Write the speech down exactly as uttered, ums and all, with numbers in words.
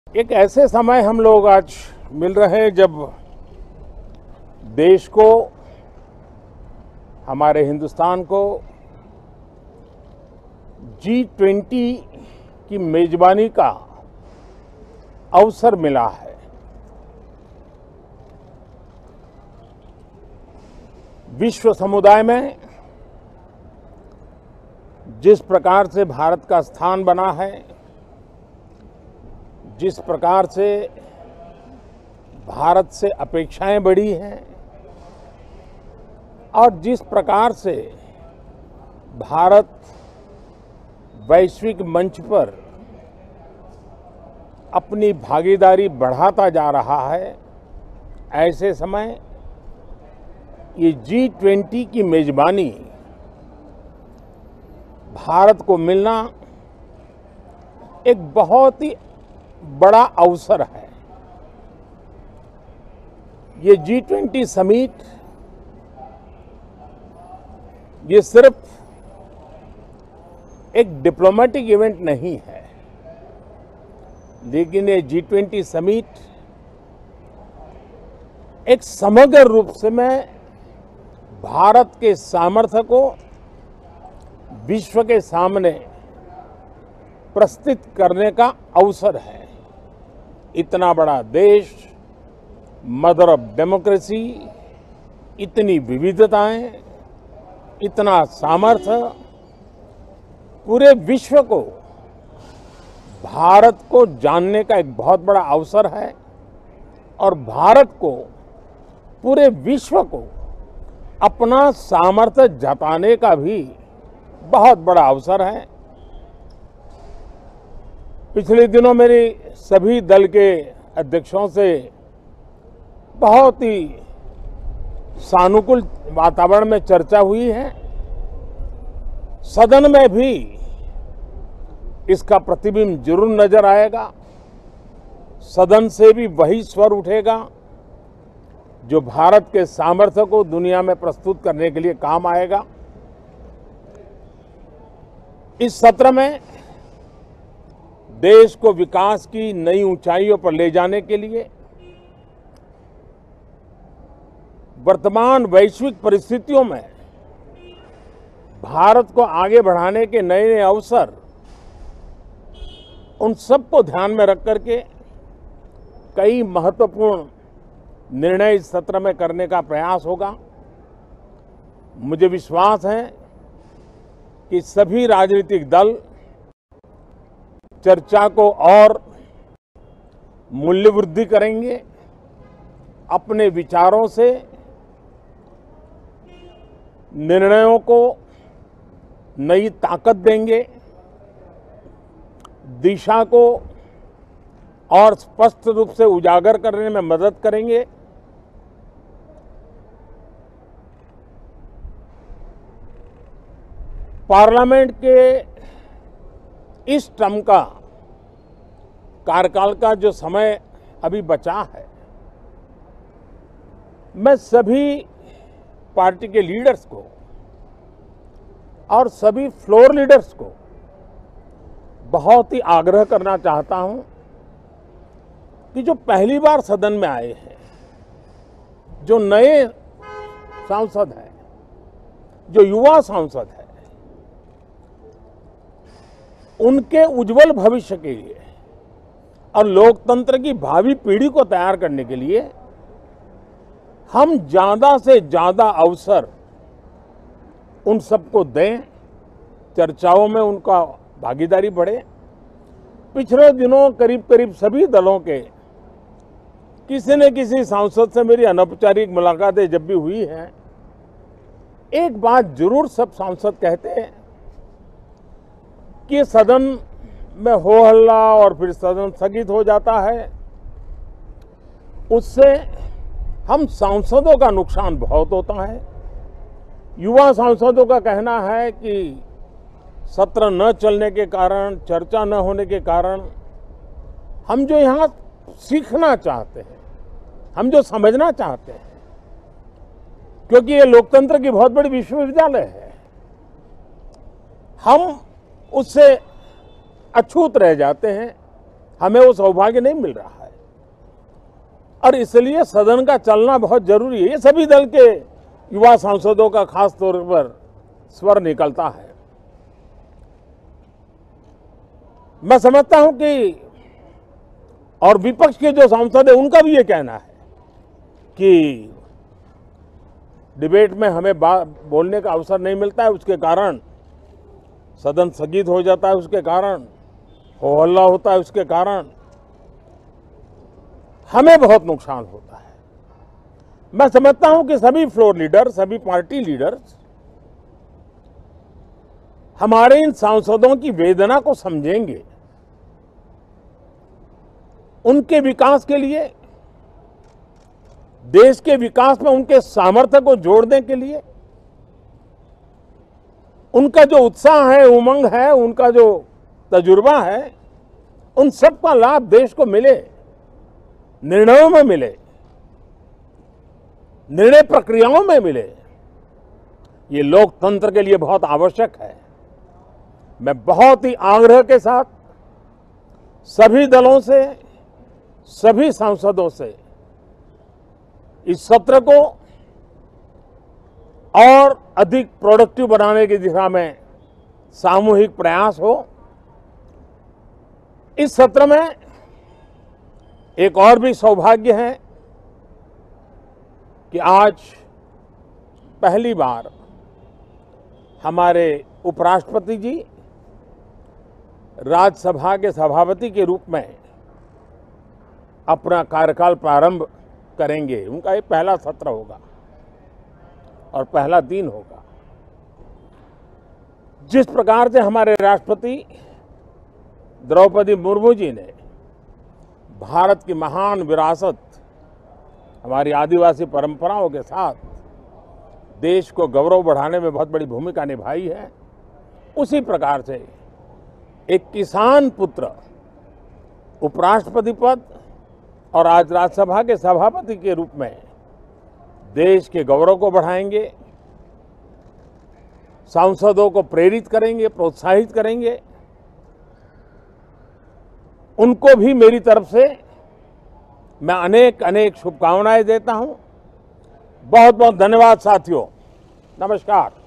एक ऐसे समय हम लोग आज मिल रहे हैं जब देश को, हमारे हिंदुस्तान को जी ट्वेंटी की मेजबानी का अवसर मिला है। विश्व समुदाय में जिस प्रकार से भारत का स्थान बना है, जिस प्रकार से भारत से अपेक्षाएं बढ़ी हैं और जिस प्रकार से भारत वैश्विक मंच पर अपनी भागीदारी बढ़ाता जा रहा है, ऐसे समय ये जी ट्वेंटी की मेजबानी भारत को मिलना एक बहुत ही बड़ा अवसर है। ये जी ट्वेंटी समिट ये सिर्फ एक डिप्लोमेटिक इवेंट नहीं है, लेकिन ये जी ट्वेंटी समिट एक समग्र रूप से मैं भारत के सामर्थ्य को विश्व के सामने प्रस्तुत करने का अवसर है। इतना बड़ा देश, मदर ऑफ डेमोक्रेसी, इतनी विविधताएं, इतना सामर्थ्य, पूरे विश्व को भारत को जानने का एक बहुत बड़ा अवसर है और भारत को, पूरे विश्व को अपना सामर्थ्य जताने का भी बहुत बड़ा अवसर है। पिछले दिनों मेरी सभी दल के अध्यक्षों से बहुत ही सानुकूल वातावरण में चर्चा हुई है। सदन में भी इसका प्रतिबिंब जरूर नजर आएगा। सदन से भी वही स्वर उठेगा जो भारत के सामर्थ्य को दुनिया में प्रस्तुत करने के लिए काम आएगा। इस सत्र में देश को विकास की नई ऊंचाइयों पर ले जाने के लिए वर्तमान वैश्विक परिस्थितियों में भारत को आगे बढ़ाने के नए नए अवसर, उन सबको ध्यान में रख करके कई महत्वपूर्ण निर्णय इस सत्र में करने का प्रयास होगा। मुझे विश्वास है कि सभी राजनीतिक दल चर्चा को और मूल्य वृद्धि करेंगे, अपने विचारों से निर्णयों को नई ताकत देंगे, दिशा को और स्पष्ट रूप से उजागर करने में मदद करेंगे। पार्लियामेंट के इस टर्म का कार्यकाल का जो समय अभी बचा है, मैं सभी पार्टी के लीडर्स को और सभी फ्लोर लीडर्स को बहुत ही आग्रह करना चाहता हूं कि जो पहली बार सदन में आए हैं, जो नए सांसद हैं, जो युवा सांसद हैं, उनके उज्जवल भविष्य के लिए और लोकतंत्र की भावी पीढ़ी को तैयार करने के लिए हम ज्यादा से ज्यादा अवसर उन सबको दें, चर्चाओं में उनका भागीदारी बढ़े। पिछले दिनों करीब करीब सभी दलों के किसी न किसी सांसद से मेरी अनौपचारिक मुलाकातें जब भी हुई हैं, एक बात जरूर सब सांसद कहते हैं कि सदन में हो हल्ला और फिर सदन स्थगित हो जाता है, उससे हम सांसदों का नुकसान बहुत होता है। युवा सांसदों का कहना है कि सत्र न चलने के कारण, चर्चा न होने के कारण हम जो यहाँ सीखना चाहते हैं, हम जो समझना चाहते हैं, क्योंकि ये लोकतंत्र की बहुत बड़ी विश्वविद्यालय है, हम उससे अछूत रह जाते हैं, हमें वो सौभाग्य नहीं मिल रहा है और इसलिए सदन का चलना बहुत जरूरी है। ये सभी दल के युवा सांसदों का खास तौर पर स्वर निकलता है। मैं समझता हूं कि और विपक्ष के जो सांसद है उनका भी ये कहना है कि डिबेट में हमें बात बोलने का अवसर नहीं मिलता है, उसके कारण सदन स्थगित हो जाता है, उसके कारण हो हल्ला होता है, उसके कारण हमें बहुत नुकसान होता है। मैं समझता हूं कि सभी फ्लोर लीडर, सभी पार्टी लीडर्स हमारे इन सांसदों की वेदना को समझेंगे, उनके विकास के लिए, देश के विकास में उनके सामर्थ्य को जोड़ने के लिए, उनका जो उत्साह है, उमंग है, उनका जो तजुर्बा है, उन सब का लाभ देश को मिले, निर्णयों में मिले, निर्णय प्रक्रियाओं में मिले। ये लोकतंत्र के लिए बहुत आवश्यक है। मैं बहुत ही आग्रह के साथ सभी दलों से, सभी सांसदों से इस सत्र को और अधिक प्रोडक्टिव बनाने की दिशा में सामूहिक प्रयास हो। इस सत्र में एक और भी सौभाग्य है कि आज पहली बार हमारे उपराष्ट्रपति जी राज्यसभा के सभापति के रूप में अपना कार्यकाल प्रारंभ करेंगे। उनका ये पहला सत्र होगा और पहला दिन होगा। जिस प्रकार से हमारे राष्ट्रपति द्रौपदी मुर्मू जी ने भारत की महान विरासत, हमारी आदिवासी परंपराओं के साथ देश को गौरव बढ़ाने में बहुत बड़ी भूमिका निभाई है, उसी प्रकार से एक किसान पुत्र उपराष्ट्रपति पद और आज राज्यसभा के सभापति के रूप में देश के गौरव को बढ़ाएंगे, सांसदों को प्रेरित करेंगे, प्रोत्साहित करेंगे। उनको भी मेरी तरफ से मैं अनेक अनेक शुभकामनाएं देता हूं। बहुत बहुत धन्यवाद साथियों। नमस्कार।